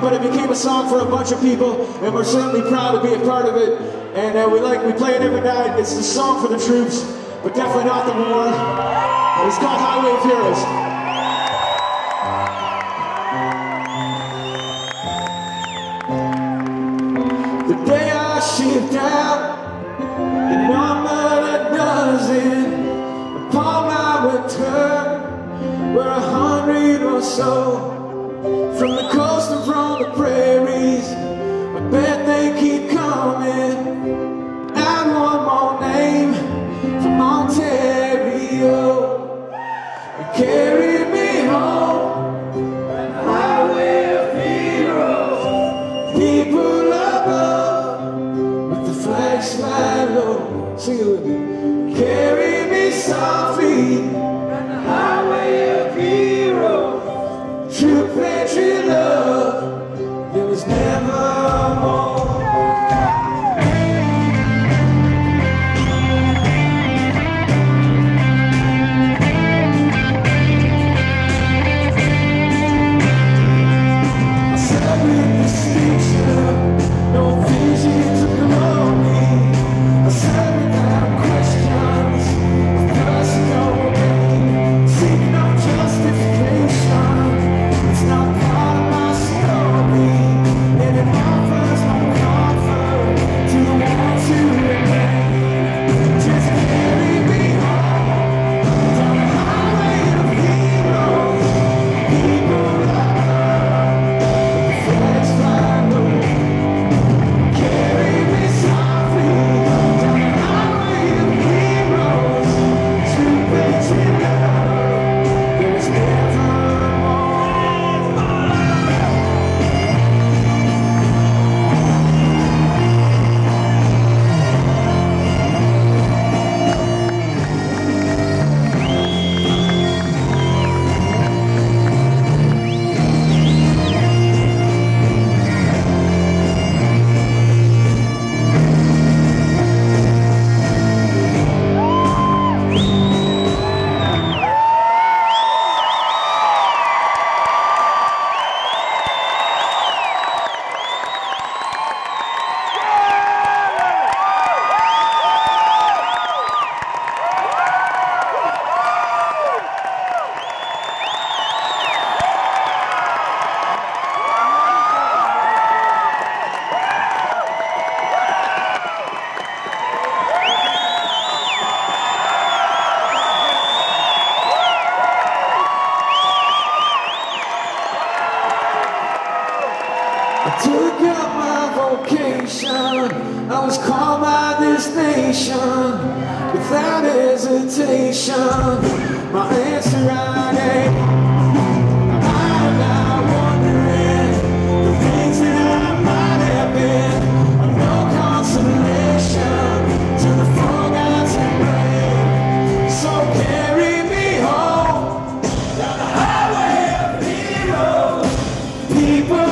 but it became a song for a bunch of people, and we're certainly proud to be a part of it. And we play it every night. It's the song for the troops, but definitely not the war. It's called Highway of Heroes. The day I shipped out, the number that doesn't, upon my return, we're 100 or so. From the coast and from the prairies, I bet they keep coming. Add one more name from Ontario. You carried me home on the highway of heroes. People above with the flags flying low. Sing it with me. Carry me softly on the highway of heroes. True patriot love, there was never more. I said with distinction, no vision to glory. I said without questions, with no pain, seek no justification. It's not part of my story, and it offers no comfort to the ones who remain. Just carry me home down the highway of heroes. People above, the flags fly low. Carry me softly down the highway of heroes. True patriot love, there was never more. I took up my vocation. I was called by this nation without hesitation. My answer I gave. I'm now wondering the things that I might have been are no consolation to the forgotten brave. So carry me home down the highway of heroes. People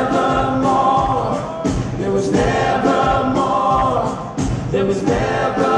there was never